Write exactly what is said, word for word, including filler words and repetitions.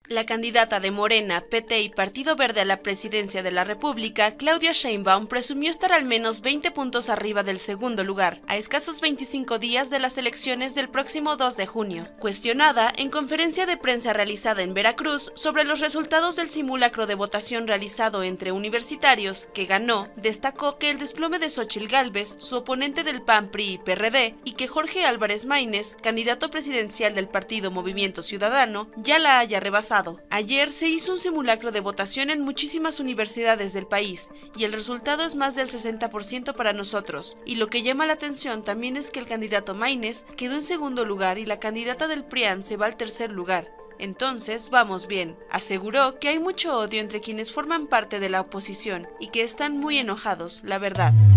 La candidata de Morena, P T y Partido Verde a la presidencia de la República, Claudia Sheinbaum, presumió estar al menos veinte puntos arriba del segundo lugar, a escasos veinticinco días de las elecciones del próximo dos de junio. Cuestionada en conferencia de prensa realizada en Veracruz sobre los resultados del simulacro de votación realizado entre universitarios, que ganó, destacó que el desplome de Xóchitl Gálvez, su oponente del P A N, P R I y P R D, y que Jorge Álvarez Maínez, candidato presidencial del partido Movimiento Ciudadano, ya la haya rebasado. Ayer se hizo un simulacro de votación en muchísimas universidades del país y el resultado es más del sesenta por ciento para nosotros. Y lo que llama la atención también es que el candidato Maínez quedó en segundo lugar y la candidata del P R I A N se va al tercer lugar. Entonces, vamos bien. Aseguró que hay mucho odio entre quienes forman parte de la oposición y que están muy enojados, la verdad.